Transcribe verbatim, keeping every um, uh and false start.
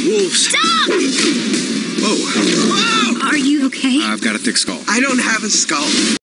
wolves. Stop! Whoa. Whoa! Are you okay? I've got a thick skull. I don't have a skull.